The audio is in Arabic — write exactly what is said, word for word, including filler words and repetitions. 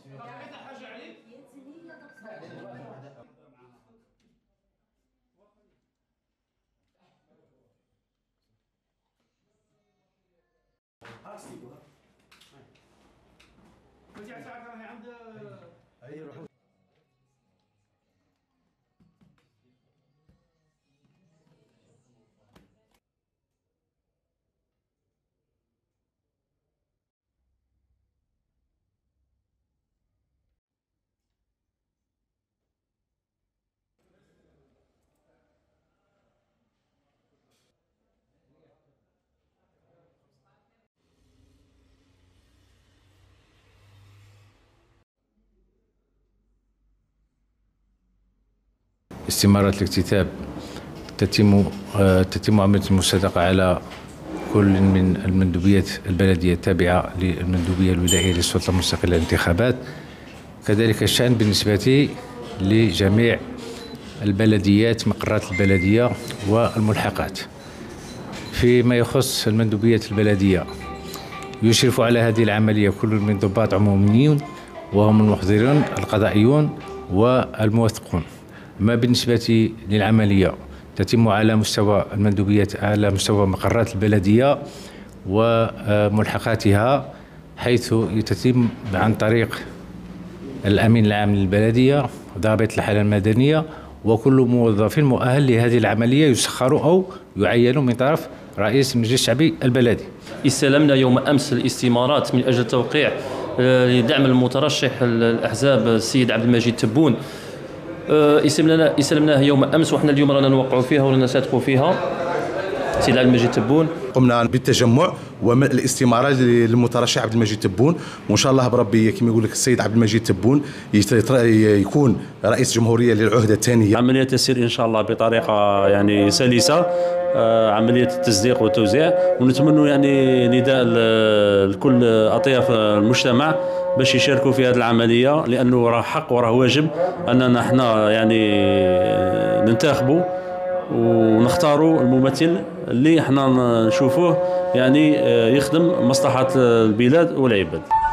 حاجه عليك عند استمارات الاكتتاب تتم تتم عملية المصادقة على كل من المندوبيات البلدية التابعة للمندوبية الولائية للسلطة المستقلة للانتخابات. كذلك الشأن بالنسبة لجميع البلديات مقرات البلدية والملحقات. فيما يخص المندوبيات البلدية يشرف على هذه العملية كل من ضباط عموميون وهم المحضرون القضائيون والموثقون. ما بالنسبة للعملية تتم على مستوى المندوبيات على مستوى مقرات البلدية وملحقاتها، حيث تتم عن طريق الأمين العام للبلدية ضابط الحالة المدنية، وكل موظف مؤهل لهذه العملية يسخر أو يعين من طرف رئيس المجلس الشعبي البلدي. استلمنا يوم أمس الاستمارات من أجل التوقيع لدعم المترشح الأحزاب السيد عبد المجيد تبون. استلمناها استلمناها يوم امس، وحنا اليوم رانا نوقعوا فيها ورانا نصادقوا فيها سيد عبد المجيد تبون. قمنا بالتجمع والاستماره للمترشح عبد المجيد تبون، وان شاء الله بربي كما يقول لك السيد عبد المجيد تبون يكون رئيس جمهوريه للعهده الثانيه. عمليه تسير ان شاء الله بطريقه يعني سلسه، عمليه التصديق والتوزيع، ونتمنى يعني نداء لكل اطياف المجتمع باش يشاركوا في هذه العمليه، لانه راه حق وراه واجب اننا احنا يعني ننتخبوا ونختاروا الممثل اللي احنا نشوفوه يعني يخدم مصلحه البلاد والعباد.